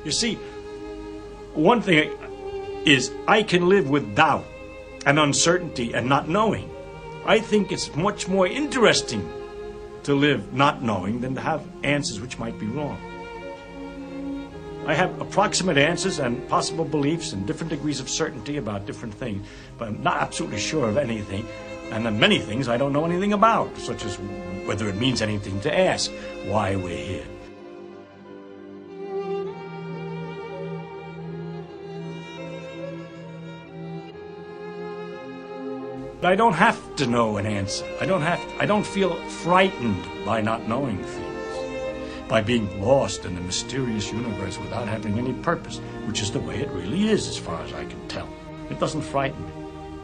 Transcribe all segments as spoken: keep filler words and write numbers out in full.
You see, one thing is I can live with doubt and uncertainty and not knowing. I think it's much more interesting to live not knowing than to have answers which might be wrong. I have approximate answers and possible beliefs and different degrees of certainty about different things, but I'm not absolutely sure of anything, and then many things I don't know anything about, such as whether it means anything to ask why we're here. But I don't have to know an answer. I don't have to, I don't feel frightened by not knowing things, by being lost in the mysterious universe without having any purpose, which is the way it really is as far as I can tell. It doesn't frighten me.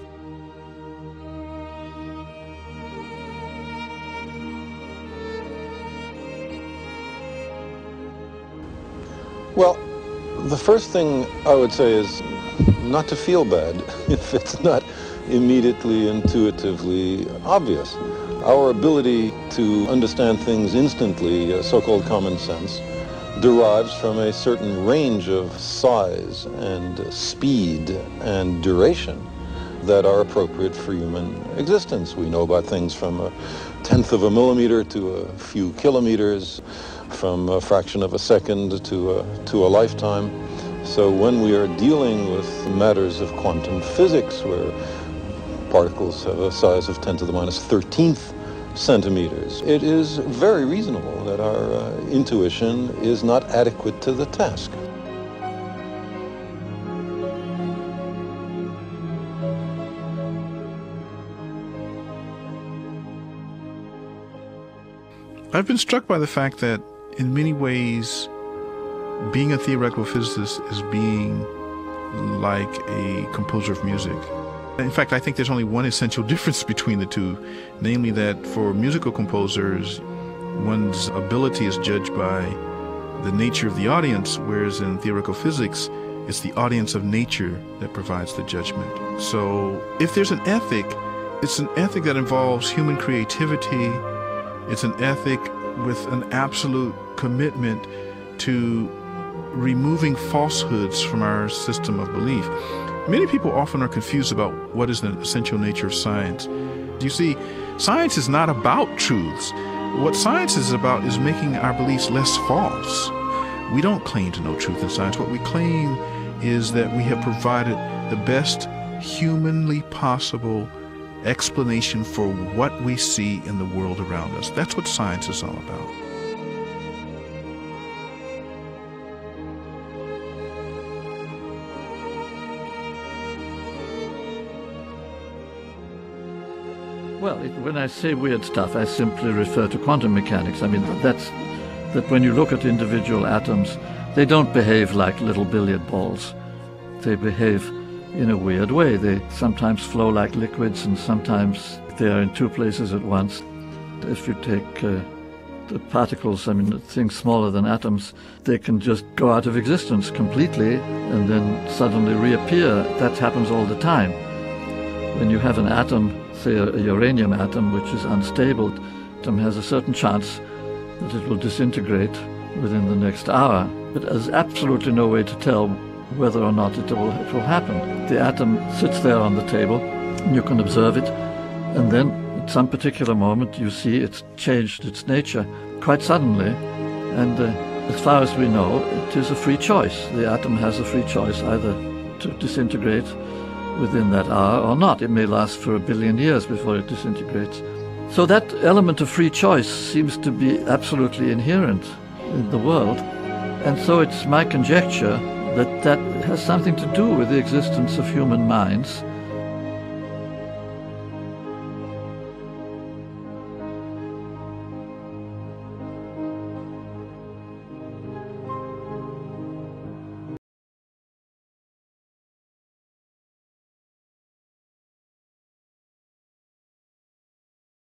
Well, the first thing I would say is not to feel bad if it's not immediately, intuitively obvious. Our ability to understand things instantly, uh, so-called common sense, derives from a certain range of size and speed and duration that are appropriate for human existence. We know about things from a tenth of a millimeter to a few kilometers, from a fraction of a second to a, to a lifetime. So when we are dealing with matters of quantum physics, where particles have a size of ten to the minus thirteenth centimeters, it is very reasonable that our uh, intuition is not adequate to the task. I've been struck by the fact that in many ways, being a theoretical physicist is being like a composer of music. In fact, I think there's only one essential difference between the two, namely that for musical composers, one's ability is judged by the nature of the audience, whereas in theoretical physics, it's the audience of nature that provides the judgment. So if there's an ethic, it's an ethic that involves human creativity. It's an ethic with an absolute commitment to removing falsehoods from our system of belief. Many people often are confused about what is the essential nature of science. You see, science is not about truths. What science is about is making our beliefs less false. We don't claim to know truth in science. What we claim is that we have provided the best humanly possible explanation for what we see in the world around us. That's what science is all about. Well, it, when I say weird stuff, I simply refer to quantum mechanics. I mean, that's that when you look at individual atoms, they don't behave like little billiard balls. They behave in a weird way. They sometimes flow like liquids, and sometimes they are in two places at once. If you take uh, the particles, I mean, things smaller than atoms, they can just go out of existence completely and then suddenly reappear. That happens all the time. When you have an atom, say a, a uranium atom, which is unstable, the atom has a certain chance that it will disintegrate within the next hour. But there's absolutely no way to tell whether or not it will, it will happen. The atom sits there on the table, and you can observe it, and then at some particular moment you see it's changed its nature quite suddenly, and uh, as far as we know, it is a free choice. The atom has a free choice either to disintegrate within that hour or not. It may last for a billion years before it disintegrates. So that element of free choice seems to be absolutely inherent in the world, and so it's my conjecture that that has something to do with the existence of human minds,